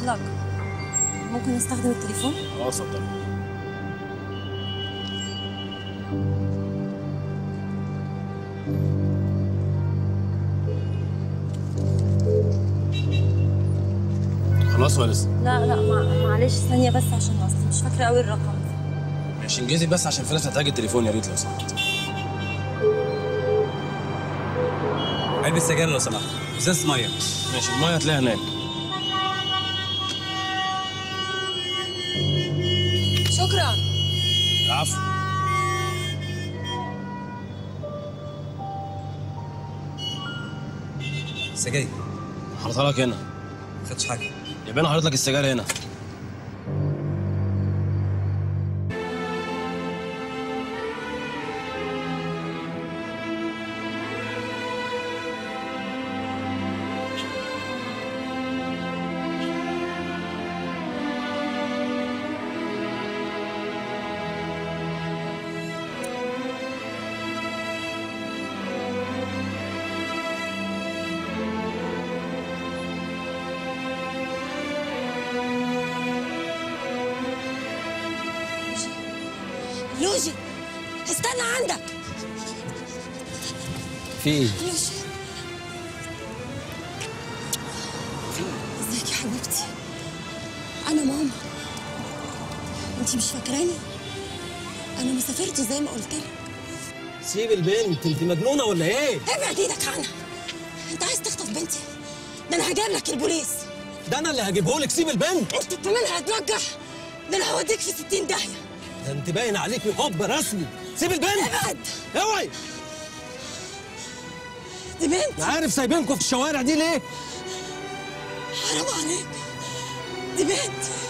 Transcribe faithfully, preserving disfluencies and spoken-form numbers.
فضلك ممكن استخدم التليفون؟ اه اتفضل. خلاص ولا لسه؟ لا لا مع... معلش ثانية بس عشان اصلا مش فاكرة قوي الرقم. ماشي انجزي بس عشان في ناس محتاجة التليفون يا ريت لو سمحت. علبة سجاير لو سمحت، ازازة مية. ماشي المية هتلاقيها هناك. شكرا. العفو. سجاير. حاططها لك هنا. ما خدتش حاجة. يبقى انا حاطط لك السجاير هنا. لوجي استنى عندك. في ايه؟ لوجي ازيك يا حبيبتي؟ انا ماما. انتي مش فاكراني؟ انا ما سافرتش زي ما قلت لك. سيب البنت، انت مجنونة ولا ايه؟ ابعد ايدك عنها. انت عايز تخطف بنتي؟ ده انا هجيب لك البوليس. ده انا اللي هجيبهولك، سيب البنت. انت كمان هتنجح. ده انا هوديك في ستين داهية. ده انت باين عليكي حب رسمي. سيب البنت. ابعد. اوعي. دي بنتي. عارف سايبينكم في الشوارع دي ليه؟ حرام عليك. دي بنتي.